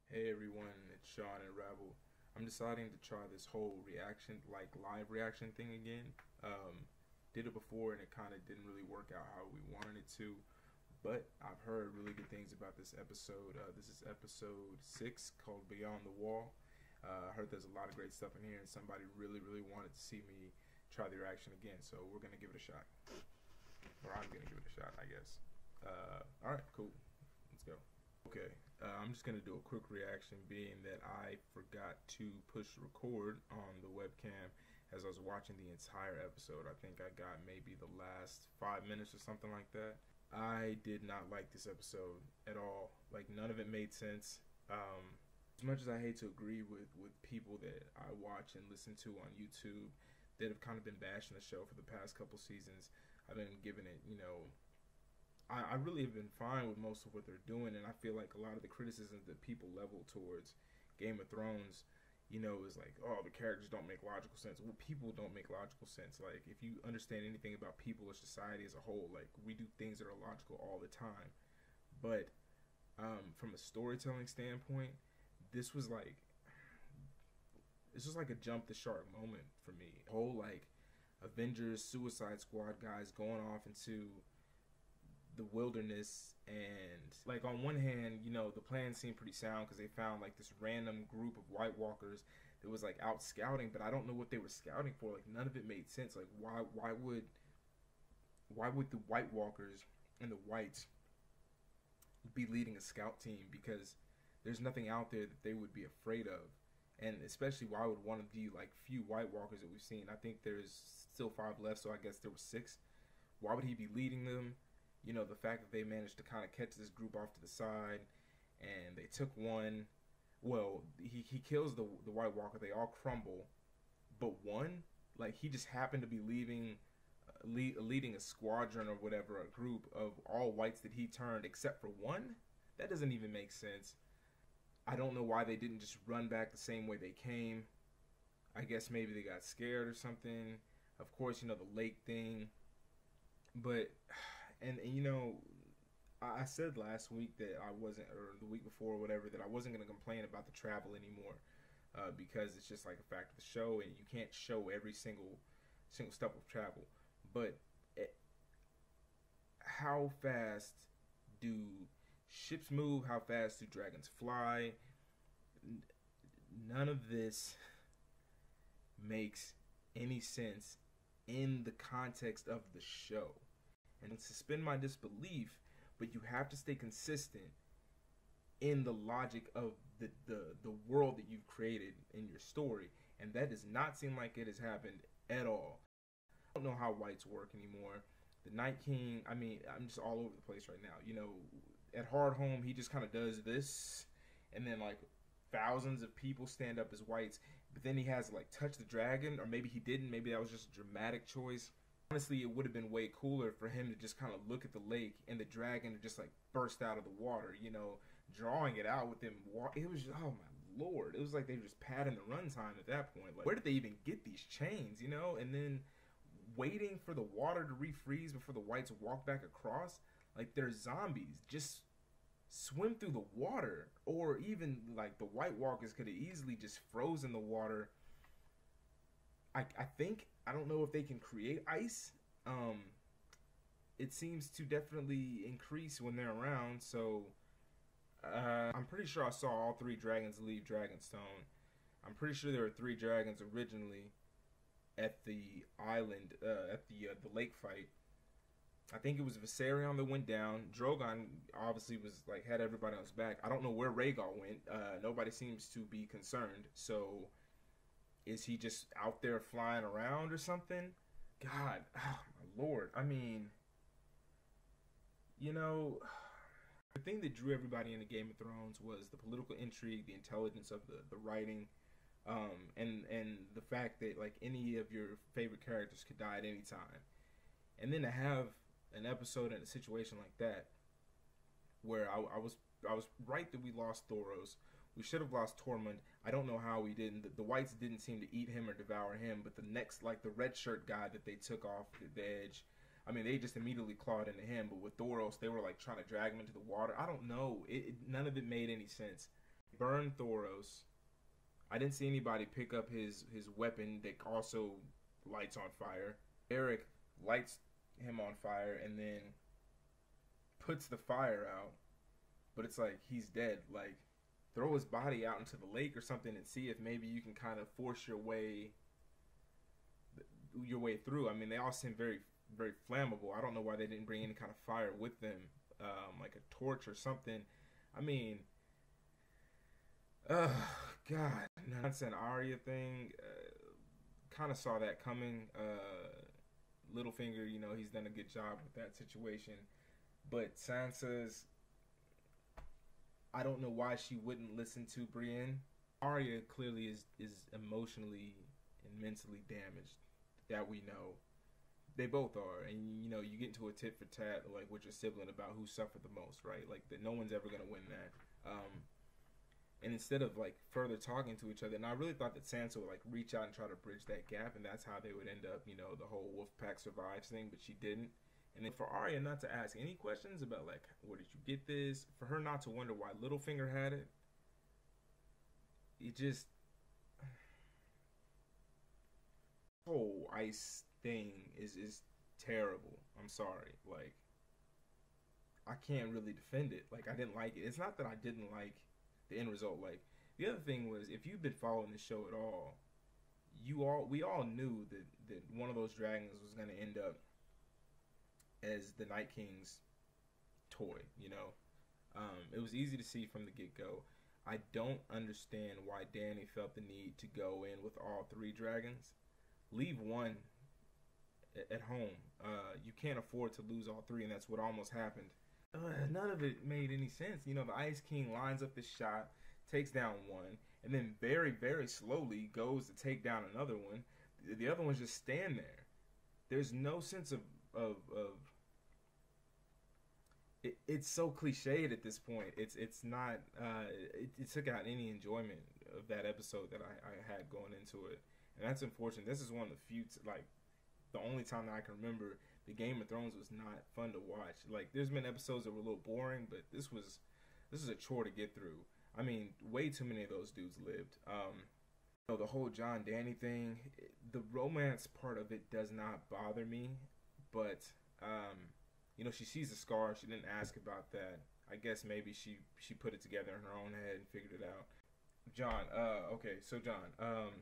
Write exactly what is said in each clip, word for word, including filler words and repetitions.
Hey everyone, it's Sean and Rabble. I'm deciding to try this whole reaction, like live reaction thing again. Um, did it before and it kind of didn't really work out how we wanted it to, but I've heard really good things about this episode. Uh, this is episode six called Beyond the Wall. Uh, I heard there's a lot of great stuff in here and somebody really, really wanted to see me try the reaction again, so we're going to give it a shot. Or I'm going to give it a shot, I guess. Uh, Alright, cool. Let's go. Okay, uh, I'm just gonna do a quick reaction, being that I forgot to push record on the webcam as I was watching the entire episode. I think I got maybe the last five minutes or something like that. I did not like this episode at all. Like, none of it made sense. Um, as much as I hate to agree with, with people that I watch and listen to on YouTube that have kind of been bashing the show for the past couple seasons, I've been giving it, you know, I, I really have been fine with most of what they're doing, and I feel like a lot of the criticisms that people level towards Game of Thrones, you know, is like, oh, the characters don't make logical sense. Well, people don't make logical sense. Like, if you understand anything about people or society as a whole, like, we do things that are logical all the time. But um, from a storytelling standpoint, this was like, this was like a jump the shark moment for me. The whole, like, Avengers, Suicide Squad guys going off into the wilderness, and like on one hand, you know, the plan seemed pretty sound because they found like this random group of White Walkers that was like out scouting, but I don't know what they were scouting for. Like, none of it made sense. Like, why why would why would the White Walkers and the Whites be leading a scout team? Because there's nothing out there that they would be afraid of. And especially, why would one of the like few White Walkers that we've seen, I think there's still five left, so I guess there were six, why would he be leading them? You know, the fact that they managed to kind of catch this group off to the side, and they took one. Well, he, he kills the the White Walker. They all crumble, but one, like, he just happened to be leaving, uh, lead, leading a squadron or whatever, a group of all whites that he turned, except for one. That doesn't even make sense. I don't know why they didn't just run back the same way they came. I guess maybe they got scared or something. Of course, you know, the lake thing, but. And, and you know, I said last week that I wasn't, or the week before or whatever, that I wasn't going to complain about the travel anymore, uh, because it's just like a fact of the show, and you can't show every single single step of travel. But it, how fast do ships move? How fast do dragons fly? None of this makes any sense in the context of the show. And suspend my disbelief, but you have to stay consistent in the logic of the, the, the world that you've created in your story. And that does not seem like it has happened at all. I don't know how whites work anymore. The Night King, I mean, I'm just all over the place right now. You know, at Hardhome, he just kind of does this, and then, like, thousands of people stand up as whites, but then he has to, like, touch the dragon, or maybe he didn't. Maybe that was just a dramatic choice. Honestly, it would have been way cooler for him to just kind of look at the lake and the dragon to just like burst out of the water, you know, drawing it out with them. It was just, oh my lord, it was like they were just padding the runtime at that point. Like, where did they even get these chains, you know? And then waiting for the water to refreeze before the whites walk back across. Like, they're zombies. Just swim through the water. Or even like the White Walkers could have easily just frozen the water. I, I think, I don't know if they can create ice. Um, it seems to definitely increase when they're around, so uh, I'm pretty sure I saw all three dragons leave Dragonstone. I'm pretty sure there were three dragons originally at the island, uh, at the uh, the lake fight. I think it was Viserion that went down. Drogon obviously was like had everybody on his back. I don't know where Rhaegar went. Uh, nobody seems to be concerned, so. Is he just out there flying around or something? God, oh my lord. I mean, you know, the thing that drew everybody into Game of Thrones was the political intrigue, the intelligence of the, the writing, um, and, and the fact that, like, any of your favorite characters could die at any time. And then to have an episode in a situation like that, where I, I was I was right that we lost Thoros. We should have lost Tormund. I don't know how we didn't. The, the whites didn't seem to eat him or devour him, but the next, like the red shirt guy that they took off the edge, I mean, they just immediately clawed into him. But with Thoros, they were like trying to drag him into the water. I don't know. It, it, none of it made any sense. Burn Thoros. I didn't see anybody pick up his his weapon that also lights on fire. Eric lights him on fire and then puts the fire out, but it's like he's dead. Like, throw his body out into the lake or something and see if maybe you can kind of force your way your way through. I mean, they all seem very very flammable. I don't know why they didn't bring any kind of fire with them, um, like a torch or something. I mean, oh God, that's an Arya thing. Uh, kind of saw that coming. Uh, Littlefinger, you know, he's done a good job with that situation. But Sansa's, I don't know why she wouldn't listen to Brienne. Arya clearly is is emotionally and mentally damaged. That we know. They both are, and you know, you get into a tit for tat like with your sibling about who suffered the most, right? Like that, no one's ever gonna win that. Um, and instead of like further talking to each other, and I really thought that Sansa would like reach out and try to bridge that gap, and that's how they would end up, you know, the whole Wolfpack survives thing. But she didn't. And then for Arya not to ask any questions about like, where did you get this? For her not to wonder why Littlefinger had it, it just whole ice thing is is terrible. I'm sorry. Like, I can't really defend it. Like, I didn't like it. It's not that I didn't like the end result. Like, the other thing was, if you've been following the show at all, you all we all knew that that one of those dragons was going to end up as the Night King's toy. You know, um, it was easy to see from the get go. I don't understand why Dany felt the need to go in with all three dragons. Leave one at home. Uh, you can't afford to lose all three, and that's what almost happened. Uh, none of it made any sense. You know, the Ice King lines up his shot, takes down one, and then very, very slowly goes to take down another one. The other ones just stand there. There's no sense of of, of it, it's so cliched at this point. It's it's not. Uh, it, it took out any enjoyment of that episode that I, I had going into it. And that's unfortunate. This is one of the few, t- like, the only time that I can remember the Game of Thrones was not fun to watch. Like, there's been episodes that were a little boring, but this was, this is a chore to get through. I mean, way too many of those dudes lived. Um, you know, the whole Jon Dany thing, the romance part of it does not bother me, but, um, you know, she sees the scar. She didn't ask about that. I guess maybe she, she put it together in her own head and figured it out. Jon, uh, okay, so Jon, um,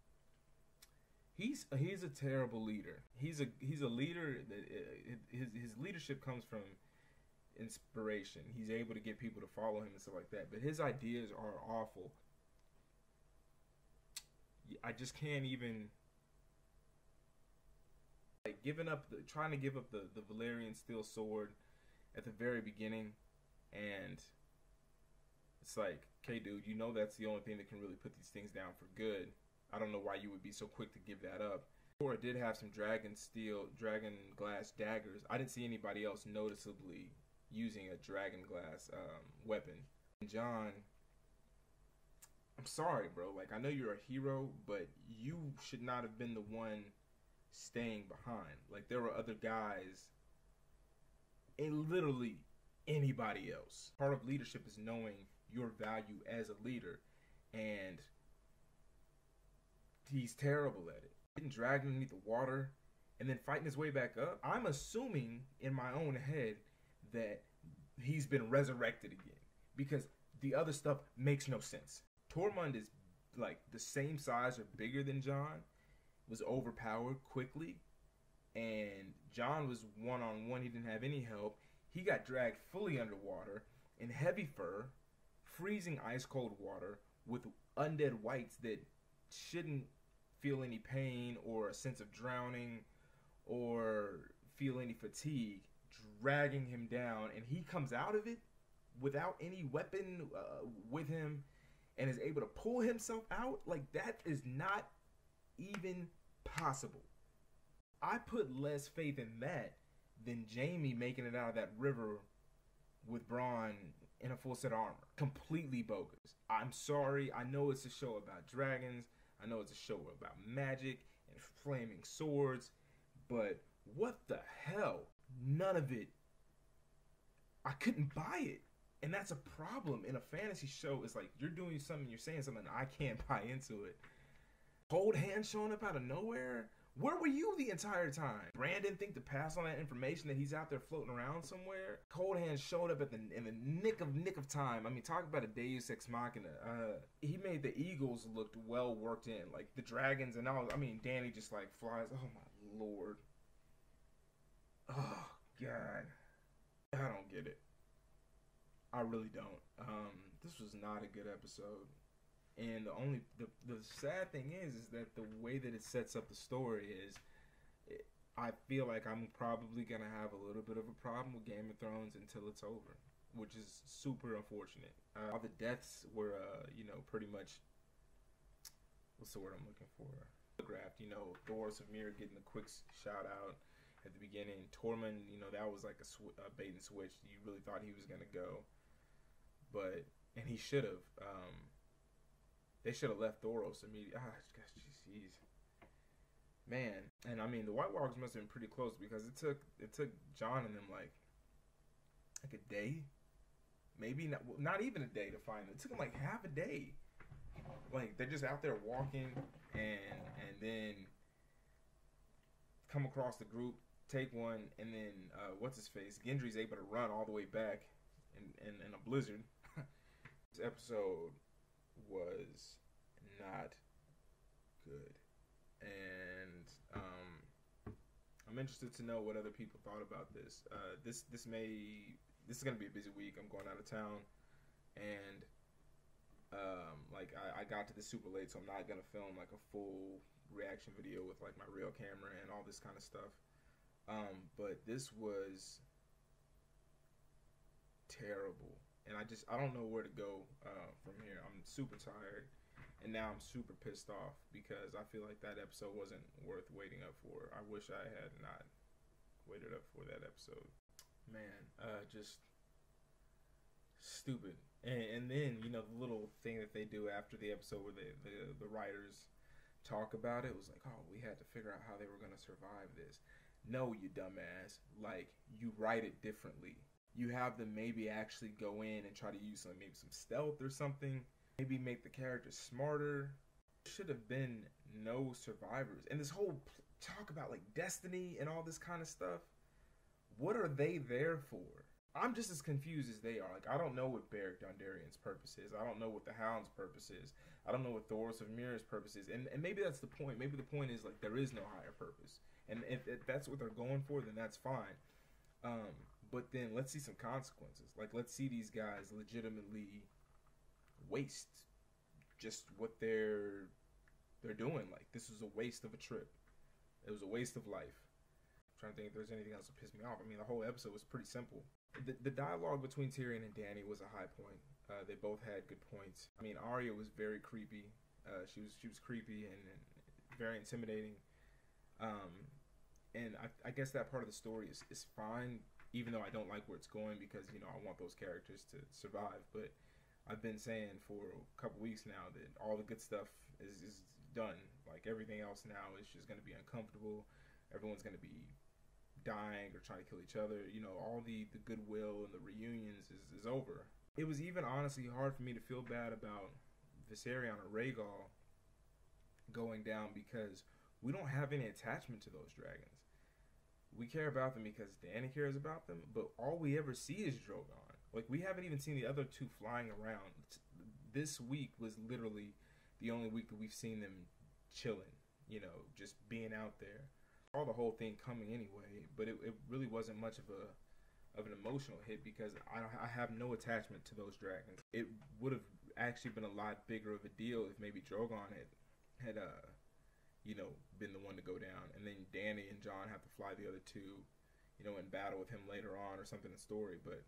He's he's a terrible leader. He's a he's a leader that uh, his his leadership comes from inspiration. He's able to get people to follow him and stuff like that. But his ideas are awful. I just can't even like giving up the trying to give up the the Valyrian steel sword at the very beginning, and it's like, okay, dude, you know that's the only thing that can really put these things down for good. I don't know why you would be so quick to give that up. Or it did have some dragon steel, dragon glass daggers. I didn't see anybody else noticeably using a dragon glass um, weapon. And Jon, I'm sorry, bro. Like, I know you're a hero, but you should not have been the one staying behind. Like, there were other guys, and literally anybody else. Part of leadership is knowing your value as a leader, and he's terrible at it. Getting dragged underneath the water and then fighting his way back up. I'm assuming in my own head that he's been resurrected again, because the other stuff makes no sense. Tormund is like the same size or bigger than Jon, was overpowered quickly, and Jon was one on one. He didn't have any help. He got dragged fully underwater in heavy fur, freezing ice cold water with undead wights that shouldn't feel any pain or a sense of drowning or feel any fatigue, dragging him down, and he comes out of it without any weapon uh, with him and is able to pull himself out. Like, that is not even possible. I put less faith in that than Jaime making it out of that river with Bronn in a full set of armor. Completely bogus. I'm sorry. I know it's a show about dragons. I know it's a show about magic and flaming swords, but what the hell? None of it. I couldn't buy it. And that's a problem in a fantasy show. It's like you're doing something, you're saying something, I can't buy into it. Cold Hand showing up out of nowhere? Where were you the entire time? Brandon think to pass on that information that he's out there floating around somewhere? Cold Hand showed up at the in the nick of nick of time. I mean, talk about a Deus Ex Machina. Uh, he made the Eagles look well worked in, like the dragons and all. I mean, Danny just like flies. Oh my lord. Oh god. I don't get it. I really don't. Um, this was not a good episode. And the only the, the sad thing is is that the way that it sets up the story is it, I feel like I'm probably going to have a little bit of a problem with Game of Thrones until it's over, which is super unfortunate. Uh, all the deaths were uh, you know, pretty much, what's the word I'm looking for? Telegraphed, you know, Thoros of Myr getting a quick shout out at the beginning. Tormund, you know, that was like a, sw- a bait and switch. You really thought he was going to go. But, and he should have. Um, they should have left Thoros immediately. Ah, gosh, jeez. Man. And I mean, the White Walkers must have been pretty close because it took, it took Jon and them like, like a day. Maybe not, not even a day to find them. It took them like half a day. Like, they're just out there walking and, and then come across the group, take one, and then, uh, what's his face? Gendry's able to run all the way back in, in, in a blizzard. This episode was not good. And um, I'm interested to know what other people thought about this. Uh, this this may this is gonna be a busy week. I'm going out of town, and um, like I, I got to this super late, so I'm not gonna film like a full reaction video with like my real camera and all this kind of stuff. Um, but this was terrible. And I just, I don't know where to go uh, from here. I'm super tired. And now I'm super pissed off because I feel like that episode wasn't worth waiting up for. I wish I had not waited up for that episode. Man, uh, just stupid. And, and then, you know, the little thing that they do after the episode where they, the, the writers talk about it was like, oh, we had to figure out how they were going to survive this. No, you dumbass. Like, you write it differently. You have them maybe actually go in and try to use some maybe some stealth or something. Maybe make the characters smarter. Should have been no survivors. And this whole talk about like destiny and all this kind of stuff. What are they there for? I'm just as confused as they are. Like, I don't know what Beric Dondarrion's purpose is. I don't know what the Hound's purpose is. I don't know what Thoros of Myr's purpose is. And, and maybe that's the point. Maybe the point is like there is no higher purpose. And if, if that's what they're going for, then that's fine. Um... But then let's see some consequences. Like, let's see these guys legitimately waste just what they're they're doing. Like, this was a waste of a trip. It was a waste of life. I'm trying to think if there's anything else that pissed me off. I mean, the whole episode was pretty simple. The, the dialogue between Tyrion and Dany was a high point. Uh, they both had good points. I mean, Arya was very creepy. Uh, she was she was creepy and, and very intimidating. Um, and I, I guess that part of the story is, is fine. Even though I don't like where it's going because, you know, I want those characters to survive. But I've been saying for a couple weeks now that all the good stuff is, is done. Like, everything else now is just going to be uncomfortable. Everyone's going to be dying or trying to kill each other. You know, all the, the goodwill and the reunions is, is over. It was even honestly hard for me to feel bad about Viserion or Rhaegal going down because we don't have any attachment to those dragons. We care about them because Dany cares about them, but all we ever see is Drogon. Like, we haven't even seen the other two flying around. This week was literally the only week that we've seen them chilling, you know, just being out there. All the whole thing coming anyway, but it, it really wasn't much of a of an emotional hit because I, I have no attachment to those dragons. It would have actually been a lot bigger of a deal if maybe Drogon had, had uh, you know, been the one to go down, and then Dany and Jon have to fly the other two, you know, in battle with him later on or something in the story. But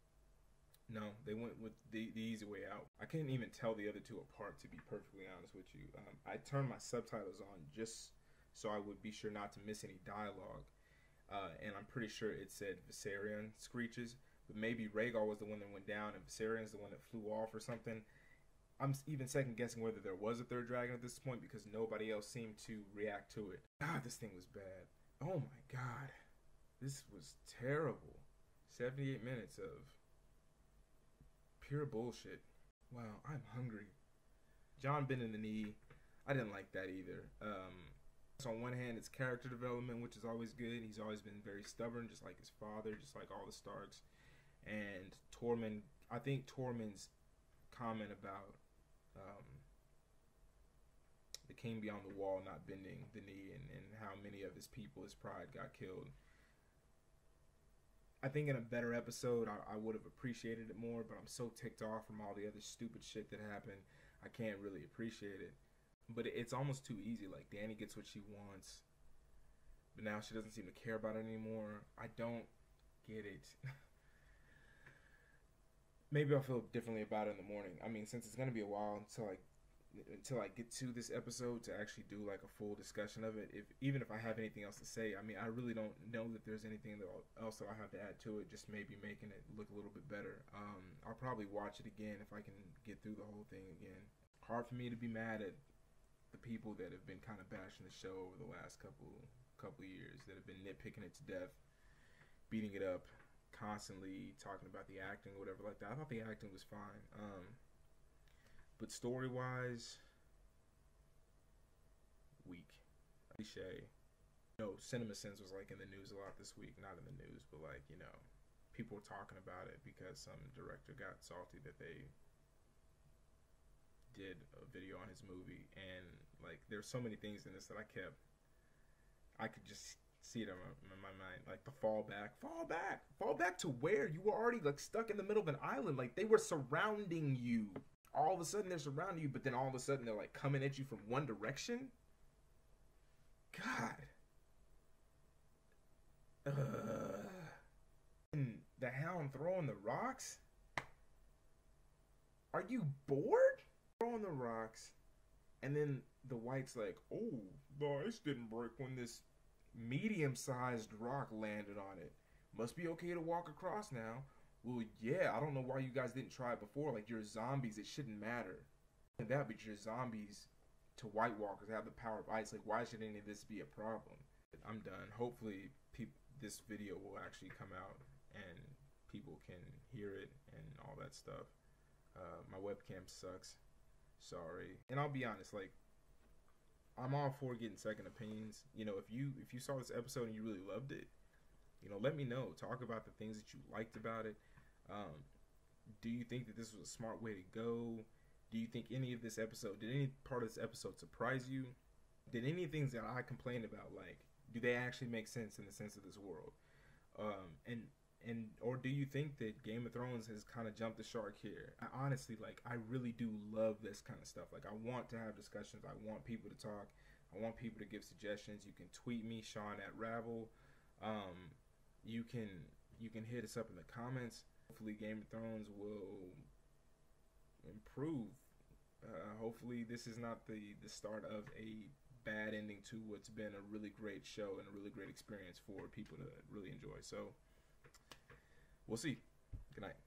no, they went with the, the easy way out. I couldn't even tell the other two apart, to be perfectly honest with you. Um, I turned my subtitles on just so I would be sure not to miss any dialogue, uh, and I'm pretty sure it said Viserion screeches, but maybe Rhaegal was the one that went down and Viserion's the one that flew off or something. I'm even second guessing whether there was a third dragon at this point because nobody else seemed to react to it. God, this thing was bad. Oh my God. This was terrible. seventy-eight minutes of pure bullshit. Wow, I'm hungry. Jon bending the knee, I didn't like that either. Um, so on one hand, it's character development, which is always good. He's always been very stubborn, just like his father, just like all the Starks. And Tormund, I think Tormund's comment about um, the king beyond the wall not bending the knee, and, and how many of his people, his pride, got killed. I think in a better episode, I, I would have appreciated it more, but I'm so ticked off from all the other stupid shit that happened, I can't really appreciate it. But it, it's almost too easy. Like, Dany gets what she wants, but now she doesn't seem to care about it anymore. I don't get it. Maybe I'll feel differently about it in the morning. I mean, since it's going to be a while until I until I get to this episode to actually do like a full discussion of it, if even if I have anything else to say, I mean, I really don't know that there's anything that else that I have to add to it, just maybe making it look a little bit better. um, I'll probably watch it again if I can get through the whole thing again. Hard for me to be mad at the people that have been kind of bashing the show over the last couple couple years, that have been nitpicking it to death, beating it up, constantly talking about the acting or whatever like that. I thought the acting was fine. Um, But story-wise, weak. Cliche. No, CinemaSins was like in the news a lot this week. Not in the news, but like, you know, people were talking about it because some director got salty that they did a video on his movie. And like, there's so many things in this that I kept, I could just see it in my, in my mind. Like the fall back. Fall back! Fall back to where? You were already like stuck in the middle of an island. Like, they were surrounding you. All of a sudden they're surrounding you, but then all of a sudden they're like coming at you from one direction. God. Uh, and the Hound throwing the rocks? Are you bored? Throwing the rocks, and then the White's like, oh, the ice didn't break when this medium-sized rock landed on it. Must be okay to walk across now. Well, yeah, I don't know why you guys didn't try it before. Like, you're zombies, it shouldn't matter. And that, but you're zombies to White Walkers have the power of ice. Like, why should any of this be a problem? I'm done. Hopefully, peop- this video will actually come out and people can hear it and all that stuff. Uh, my webcam sucks. Sorry. And I'll be honest, like, I'm all for getting second opinions. You know, if you if you saw this episode and you really loved it, you know, let me know. Talk about the things that you liked about it. Um, do you think that this was a smart way to go? Do you think any of this episode, did any part of this episode surprise you? Did any things that I complained about, like, do they actually make sense in the sense of this world? Um, and and or do you think that Game of Thrones has kind of jumped the shark here? I honestly, like, I really do love this kind of stuff. Like, I want to have discussions. I want people to talk. I want people to give suggestions. You can tweet me, Sean at Ravel. Um, you can you can hit us up in the comments. Hopefully Game of Thrones will improve. Uh, hopefully this is not the, the start of a bad ending to what's been a really great show and a really great experience for people to really enjoy. So, we'll see. Good night.